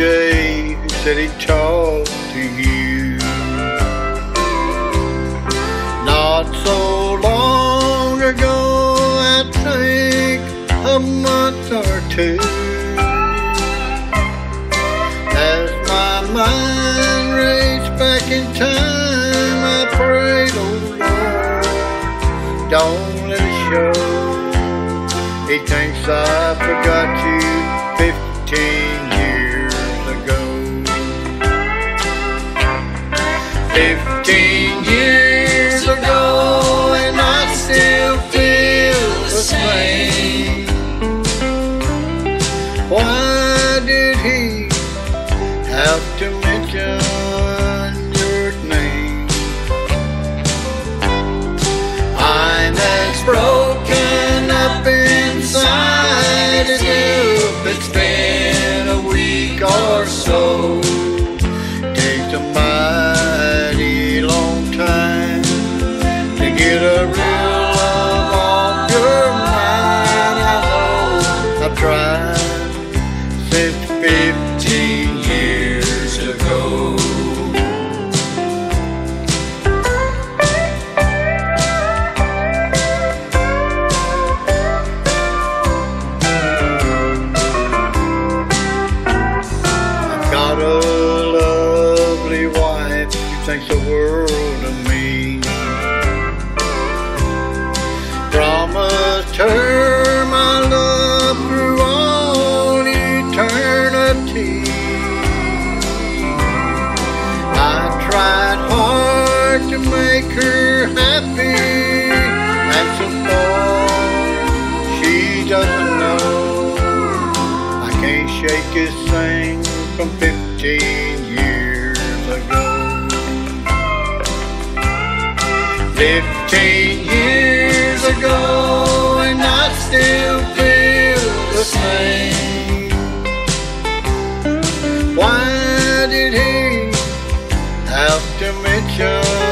day who said he'd talk to you. Not so long ago, I think a month or two, as my mind raced back in time, I prayed, oh Lord, don't let it show. He thinks I forgot you 15 years ago. 15 years ago, and I still feel the same. Why did he have to mention your name? I'm as broken up inside as if it's been a week or so. Takes a mighty long time to get a real love off your mind. I know I've tried since 15 years ago. Got a lovely wife who thinks the world of me. Promised her my love through all eternity. I tried hard to make her happy, and so far she doesn't know. I can't shake this thing from 15 years ago. 15 years ago, and I still feel the same. Why did he have to mention